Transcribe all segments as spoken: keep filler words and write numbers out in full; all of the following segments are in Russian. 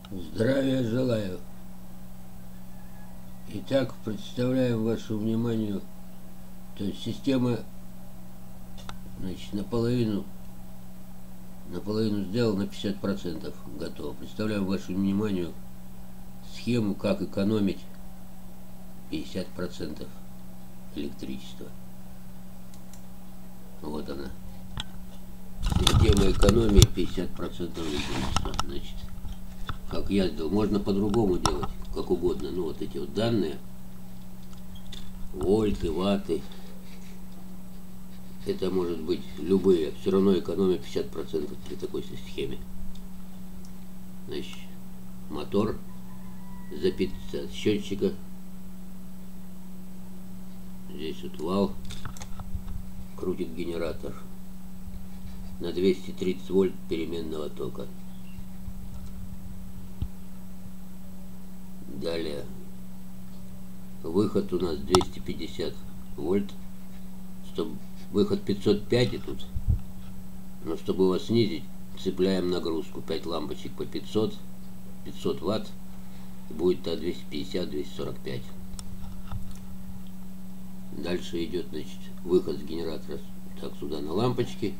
Здравия желаю. Итак, представляем вашему вниманию, то есть система, значит, наполовину, наполовину сделала, на пятьдесят процентов готова. Представляем вашему вниманию схему, как экономить пятьдесят процентов электричества. Вот она. Система экономии пятьдесят процентов электричества. Значит, как я сделал, можно по-другому делать, как угодно. Ну, вот эти вот данные, вольты, ватты, это может быть любые, все равно экономия пятьдесят процентов при такой схеме. Значит, мотор запитывается от счетчика. Здесь вот вал крутит генератор на двести тридцать вольт переменного тока. Далее выход у нас двести пятьдесят вольт, чтобы выход пятьсот пять и тут, но чтобы его снизить, цепляем нагрузку пять лампочек по пятьсот, пятьсот ватт, будет то двести пятьдесят, двести сорок пять. Дальше идет, значит, выход с генератора так сюда на лампочки.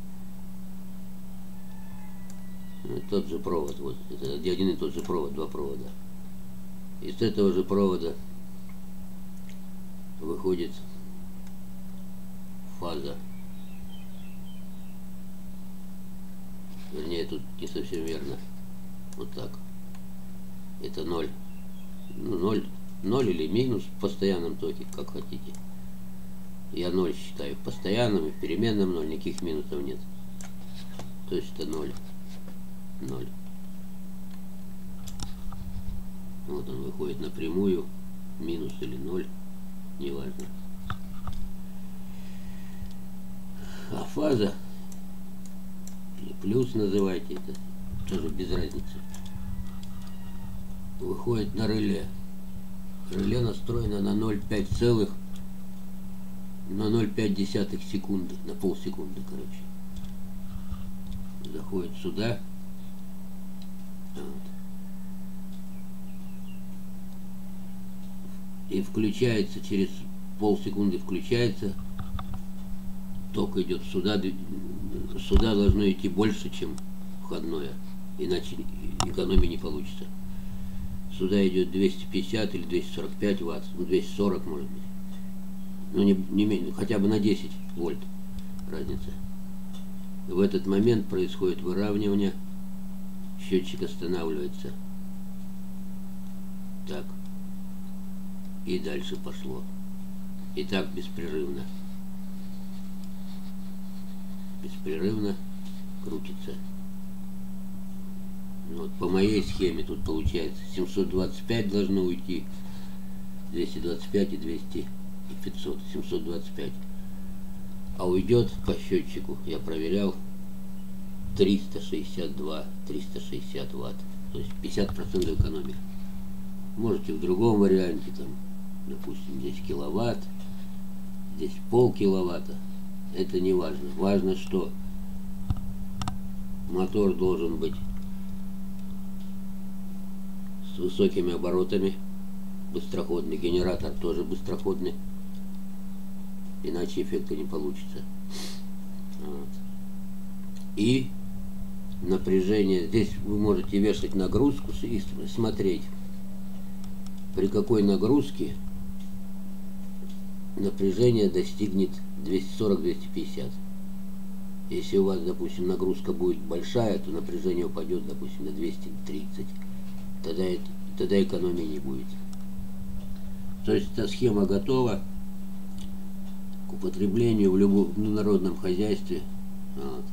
Тот же провод, вот это один и тот же провод, два провода. Из этого же провода выходит фаза. Вернее, тут не совсем верно. Вот так. Это ноль. Ну, ноль, ноль или минус в постоянном токе, как хотите. Я ноль считаю в постоянном и в переменном ноль, никаких минусов нет. То есть это ноль. ноль. Вот он выходит напрямую, минус или ноль, неважно. А фаза, или плюс называйте, это тоже без разницы, выходит на реле. Реле настроено на ноль целых пять целых, на ноль целых пять десятых секунды, на полсекунды, короче. Заходит сюда. Вот. И включается, через полсекунды включается, ток идет сюда, сюда должно идти больше, чем входное, иначе экономии не получится. Сюда идет двести пятьдесят или двести сорок пять ватт, ну двести сорок может быть, ну не, не менее, хотя бы на десять вольт разница. В этот момент происходит выравнивание, счетчик останавливается. Так. И дальше пошло. И так беспрерывно. Беспрерывно крутится. Вот по моей схеме тут получается семьсот двадцать пять должно уйти. двести двадцать пять и двести и пятьсот. семьсот двадцать пять. А уйдет по счетчику, я проверял, триста шестьдесят два триста шестьдесят ватт. То есть пятьдесят процентов экономии. Можете в другом варианте, там, допустим, здесь киловатт, здесь пол киловатта. Это не важно. Важно, что мотор должен быть с высокими оборотами, быстроходный, генератор тоже быстроходный, иначе эффекта не получится. Вот. И напряжение, здесь вы можете вешать нагрузку и смотреть, при какой нагрузке напряжение достигнет двести сорок — двести пятьдесят. Если у вас, допустим, нагрузка будет большая, то напряжение упадет, допустим, на двести тридцать. Тогда, это, тогда экономии не будет. То есть эта схема готова к употреблению в любом народном хозяйстве. Вот.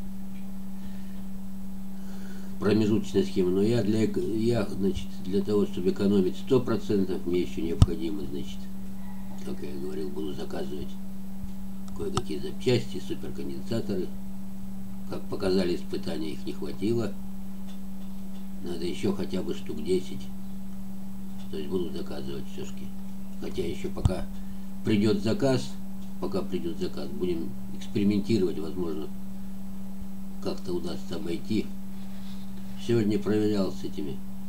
Промежуточная схема, но я для, я, значит, для того, чтобы экономить сто процентов, мне еще необходимо, значит, как я говорил, буду заказывать кое-какие запчасти, суперконденсаторы. Как показали испытания, их не хватило. Надо еще хотя бы штук десять. То есть буду заказывать все-таки. Хотя еще пока придет заказ, пока придет заказ, будем экспериментировать, возможно, как-то удастся обойти. Сегодня проверял с этими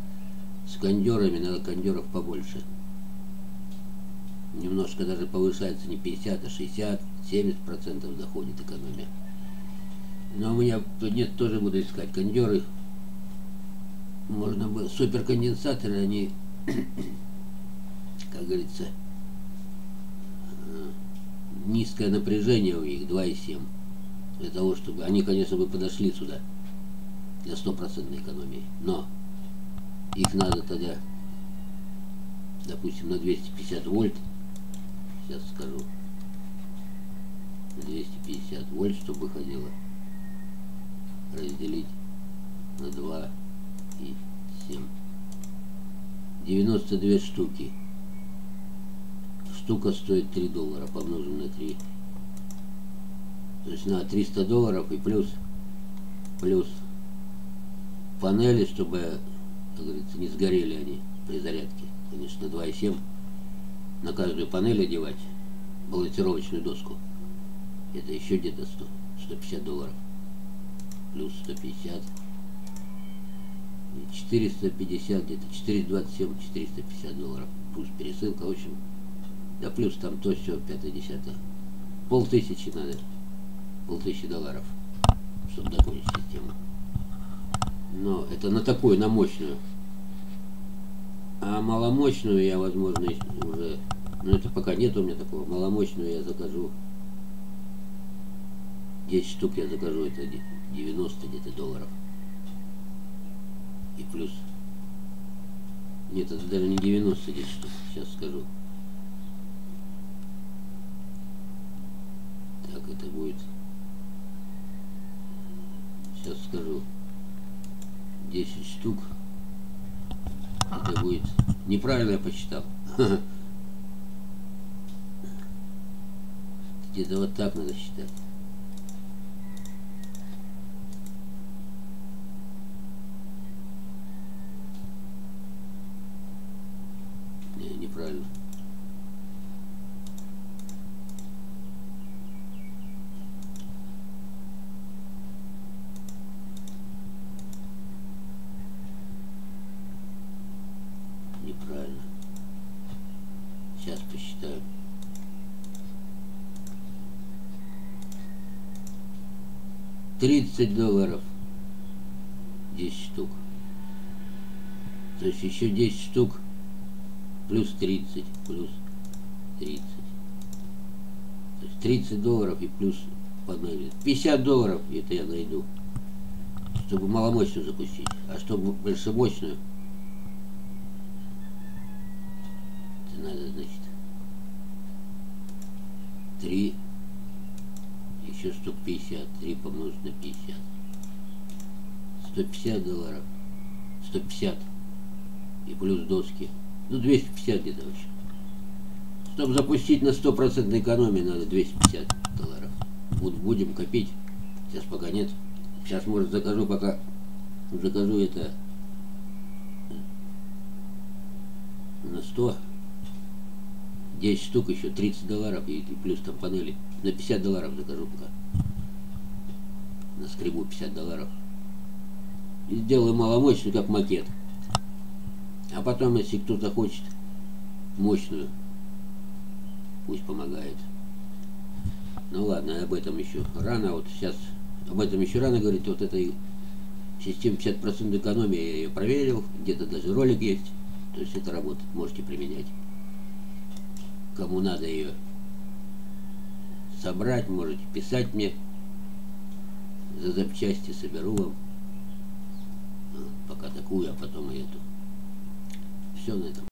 С кондерами надо кондеров побольше. Немножко даже повышается не пятьдесят, а шестьдесят, семьдесят процентов заходит экономия. Но у меня нет, тоже буду искать кондеры. Можно было. Суперконденсаторы, они, как говорится, низкое напряжение у них два и семь. Для того, чтобы они, конечно, бы подошли сюда для стопроцентной экономии. Но их надо тогда, допустим, на двести пятьдесят вольт. Сейчас скажу. двести пятьдесят вольт, чтобы выходило. Разделить на два и семь. девяносто две штуки. Штука стоит три доллара, помножим на три. То есть на триста долларов и плюс, плюс панели, чтобы, как говорится, не сгорели они при зарядке. Конечно, два и семь. На каждую панель одевать балансировочную доску. Это еще где-то сто, сто пятьдесят долларов. Плюс сто пятьдесят. четыреста пятьдесят, где-то четыреста двадцать семь, четыреста пятьдесят долларов. Плюс пересылка, в общем. Да плюс там то, все, пятое, десятое. Полтысячи надо. Полтысячи долларов, чтобы закончить систему. Но это на такую, на мощную. А маломощную я, возможно, уже... Но это пока нет у меня такого. Маломощную я закажу. десять штук я закажу, это девяносто где-то долларов. И плюс... Нет, это даже не девяносто, десять штук. Сейчас скажу. Так, это будет... Сейчас скажу. десять штук. Это будет... Неправильно я посчитал. Где-то вот так надо считать. Не, неправильно. Неправильно. Сейчас посчитаю. тридцать долларов. десять штук. То есть еще десять штук плюс тридцать. Плюс тридцать. То есть тридцать долларов и плюс панели. пятьдесят долларов это я найду. Чтобы маломощную запустить. А чтобы большемощную, это надо, значит, три. Еще штук пятьдесят. три помножить на пятьдесят. сто пятьдесят долларов. сто пятьдесят. И плюс доски. Ну, двести пятьдесят где-то вообще. Чтобы запустить на сто процентов экономии, надо двести пятьдесят долларов. Вот будем копить. Сейчас пока нет. Сейчас, может, закажу, пока закажу это на сто. десять штук еще, тридцать долларов и, и плюс там панели. На пятьдесят долларов закажу пока. Наскребу пятьдесят долларов. И сделаю маломощную, как макет. А потом, если кто-то хочет мощную, пусть помогает. Ну ладно, об этом еще рано. Вот сейчас об этом еще рано говорить. Вот этой системе пятьдесят процентов экономии я ее проверил. Где-то даже ролик есть. То есть это работает. Можете применять. Кому надо ее собрать, можете писать мне. За запчасти соберу вам. Пока такую, а потом и эту. Все на этом.